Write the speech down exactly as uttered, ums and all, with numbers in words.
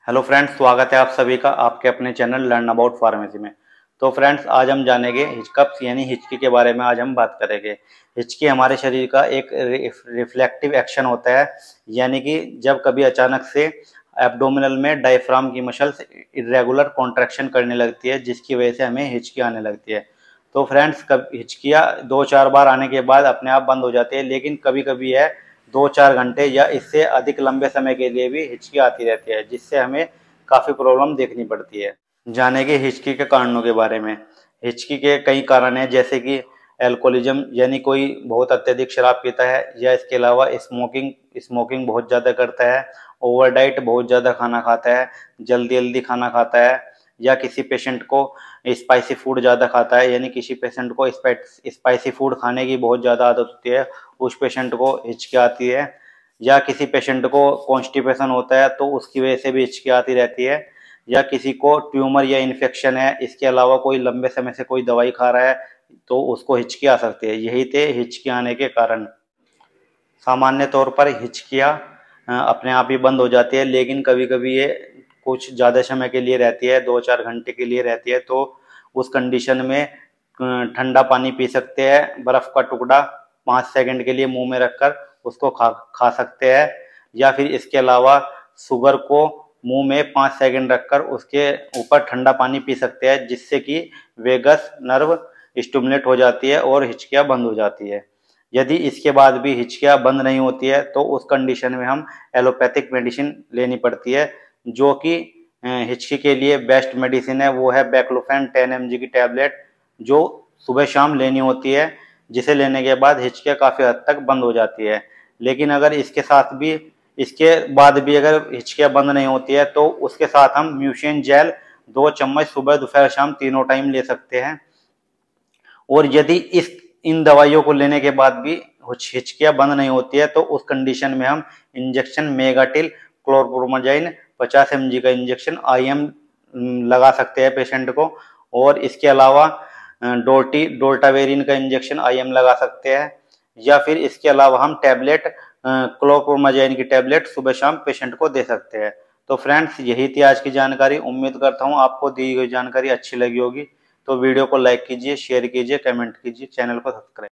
Hello friends, स्वागत है आप सभी का आपके अपने चैनल लर्न अबाउट फार्मेसी में। तो फ्रेंड्स, आज हम जानेंगे हिचकप्स यानी हिचकी के बारे में। आज हम बात करेंगे। हिचकी हमारे शरीर का एक रिफ्लेक्टिव एक्शन होता है, यानी कि जब कभी अचानक से एब्डोमिनल में डायफ्राम की मसल्स इरेगुलर कॉन्ट्रैक्शन करने लगती है, जिसकी वजह से हमें हिचकी आने लगती है। तो फ्रेंड्स, कब हिचकियाँ दो चार बार आने के बाद अपने आप बंद हो जाती है, लेकिन कभी कभी है दो चार घंटे या इससे अधिक लंबे समय के लिए भी हिचकी आती रहती है, जिससे हमें काफ़ी प्रॉब्लम देखनी पड़ती है। जानेंगे हिचकी के कारणों के बारे में। हिचकी के कई कारण हैं, जैसे कि एल्कोहलिज्म यानी कोई बहुत अत्यधिक शराब पीता है, या इसके अलावा स्मोकिंग स्मोकिंग बहुत ज़्यादा करता है, ओवर डाइट बहुत ज़्यादा खाना खाता है, जल्दी जल्दी खाना खाता है, या किसी पेशेंट को स्पाइसी फूड ज़्यादा खाता है, यानी किसी पेशेंट को स्पाइसी फूड खाने की बहुत ज़्यादा आदत होती है, उस पेशेंट को हिचकी आती है। या किसी पेशेंट को कॉन्स्टिपेशन होता है तो उसकी वजह से भी हिचकी आती रहती है। या किसी को ट्यूमर या इन्फेक्शन है, इसके अलावा कोई लंबे समय से कोई दवाई खा रहा है, तो उसको हिचकी आ सकती है। यही थे हिचकी आने के कारण। सामान्य तौर पर हिचकियाँ अपने आप ही बंद हो जाती है, लेकिन कभी कभी ये कुछ ज़्यादा समय के लिए रहती है, दो चार घंटे के लिए रहती है। तो उस कंडीशन में ठंडा पानी पी सकते हैं, बर्फ़ का टुकड़ा पाँच सेकंड के लिए मुंह में रखकर उसको खा खा सकते हैं। या फिर इसके अलावा शुगर को मुंह में पाँच सेकंड रखकर उसके ऊपर ठंडा पानी पी सकते हैं, जिससे कि वेगस नर्व स्टिमुलेट हो जाती है और हिचकियाँ बंद हो जाती है। यदि इसके बाद भी हिचकियाँ बंद नहीं होती है, तो उस कंडीशन में हम एलोपैथिक मेडिसिन लेनी पड़ती है, जो कि हिचकी के लिए बेस्ट मेडिसिन है। वो है बैक्लोफेन टेन एम जी की टैबलेट, जो सुबह शाम लेनी होती है, जिसे लेने के बाद हिचकियाँ काफ़ी हद तक बंद हो जाती है। लेकिन अगर इसके साथ भी इसके बाद भी अगर हिचकियाँ बंद नहीं होती है, तो उसके साथ हम म्यूसिन जेल दो चम्मच सुबह दोपहर शाम तीनों टाइम ले सकते हैं। और यदि इस इन दवाइयों को लेने के बाद भी हिचकियाँ बंद नहीं होती है, तो उस कंडीशन में हम इंजेक्शन मेगाटिल क्लोरप्रोमाजाइन पचास एम जी का इंजेक्शन आई एम लगा सकते हैं पेशेंट को। और इसके अलावा डोर्टी डोल्टावेरिन का इंजेक्शन आई एम लगा सकते हैं। या फिर इसके अलावा हम टैबलेट क्लोरप्रोमाजाइन की टैबलेट सुबह शाम पेशेंट को दे सकते हैं। तो फ्रेंड्स, यही थी आज की जानकारी। उम्मीद करता हूँ आपको दी गई जानकारी अच्छी लगी होगी। तो वीडियो को लाइक कीजिए, शेयर कीजिए, कमेंट कीजिए, चैनल को सब्सक्राइब